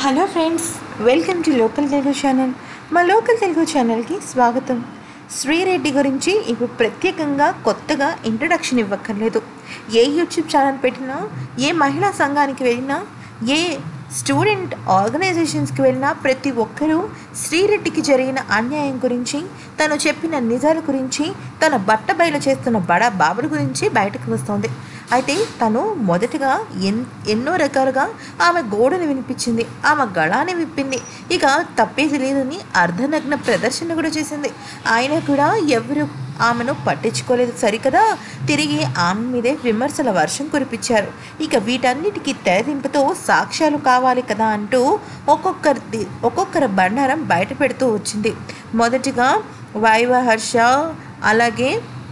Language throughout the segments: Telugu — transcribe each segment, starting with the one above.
Hello friends, welcome to local Telugu channel. మా లోకల్ తెలుగు ఛానల్కి స్వాగతం. శ్రీరెడ్డి గురించి ఇప్పుడు ప్రత్యేకంగా కొత్తగా ఇంట్రడక్షన్ ఇవ్వక్కర్లేదు. ఏ యూట్యూబ్ ఛానల్ పెట్టినా, ఏ మహిళా సంఘానికి వెళ్ళినా, ఏ స్టూడెంట్ ఆర్గనైజేషన్స్కి వెళ్ళినా ప్రతి ఒక్కరూ శ్రీరెడ్డికి జరిగిన అన్యాయం గురించి, తను చెప్పిన నిజాల గురించి, తన బట్టబయలు చేస్తున్న బడా బాబుల గురించి బయటకు వస్తుంది. అయితే తను మొదటగా ఎన్నో రకాలుగా ఆమె గోడను వినిపించింది, ఆమె గళాన్ని విప్పింది. ఇక తప్పేది లేదని అర్ధనగ్న ప్రదర్శన కూడా చేసింది. ఆయన కూడా ఎవరు ఆమెను పట్టించుకోలేదు సరికదా, తిరిగి ఆమె మీదే విమర్శల వర్షం కురిపించారు. ఇక వీటన్నిటికీ తెరదింపుతో సాక్ష్యాలు కావాలి కదా అంటూ ఒక్కొక్కరి బండారం బయట పెడుతూ వచ్చింది. మొదటిగా వైవహర్ష, అలాగే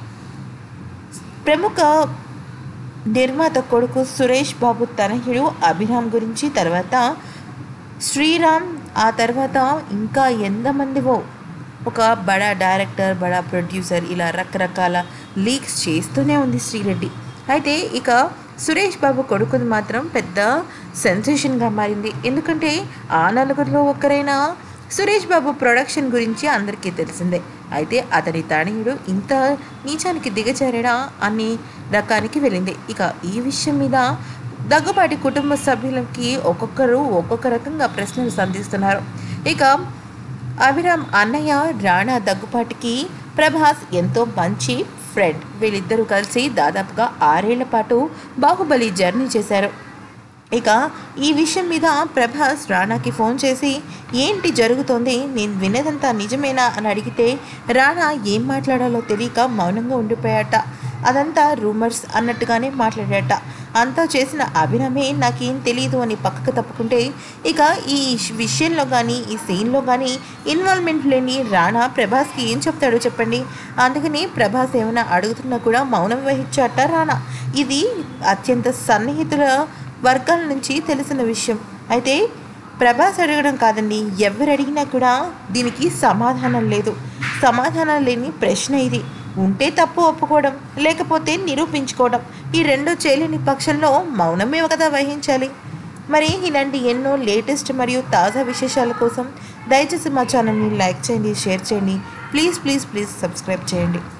ప్రముఖ నిర్మాత కొడుకు సురేష్ బాబు తనయుడు అభిరామ్ గురించి, తర్వాత శ్రీరామ్, ఆ తర్వాత ఇంకా ఎంతమందివో, ఒక బడా డైరెక్టర్, బడా ప్రొడ్యూసర్, ఇలా రకరకాల లీక్స్ చేస్తూనే ఉంది శ్రీరెడ్డి. అయితే ఇక సురేష్ బాబు కొడుకుది మాత్రం పెద్ద సెన్సేషన్గా మారింది. ఎందుకంటే ఆ నలుగురిలో ఒకరైనా సురేష్ బాబు ప్రొడక్షన్ గురించి అందరికీ తెలిసిందే. అయితే అతని తనయుడు ఇంత నీచానికి దిగజారడా అనే రకానికి వెళ్ళింది. ఇక ఈ విషయం మీద దగ్గుబాటి కుటుంబ సభ్యులకి ఒక్కొక్కరు ఒక్కొక్క రకంగా ప్రశ్నలు సంధిస్తున్నారు. ఇక అభిరామ్ అన్నయ్య రాణా దగ్గుపాటికి ప్రభాస్ ఎంతో మంచి ఫ్రెండ్. వీళ్ళిద్దరూ కలిసి దాదాపుగా 6 ఏళ్ల పాటు బాహుబలి జర్నీ చేశారు. ఇక ఈ విషయం మీద ప్రభాస్ రాణాకి ఫోన్ చేసి ఏంటి జరుగుతోంది, నేను విన్నదంతా నిజమేనా అని అడిగితే రాణా ఏం మాట్లాడాలో తెలియక మౌనంగా ఉండిపోయాట. అదంతా రూమర్స్ అన్నట్టుగానే మాట్లాడాట. అంతా చేసిన అభిరామే నాకేం తెలియదు అని పక్కకు తప్పుకుంటే, ఇక ఈ విషయంలో కానీ ఈ సీన్లో కానీ ఇన్వాల్వ్మెంట్ లేని రాణా ప్రభాస్కి ఏం చెప్తాడో చెప్పండి. అందుకని ప్రభాస్ ఏమైనా అడుగుతున్నా కూడా మౌనం వహించాట రాణా. ఇది అత్యంత సన్నిహితుల వర్గాల నుంచి తెలిసిన విషయం. అయితే ప్రభాస్ అడగడం కాదండి, ఎవరు అడిగినా కూడా దీనికి సమాధానం లేదు. సమాధానం లేని ప్రశ్న ఇది. ఉంటే తప్పు ఒప్పుకోవడం, లేకపోతే నిరూపించుకోవడం, ఈ రెండో చేయలేని పక్షంలో మౌనమే కదా వహించాలి. మరి ఇలాంటి ఎన్నో లేటెస్ట్ మరియు తాజా విశేషాల కోసం దయచేసి మా ఛానల్ని లైక్ చేయండి, షేర్ చేయండి, ప్లీజ్ సబ్స్క్రైబ్ చేయండి.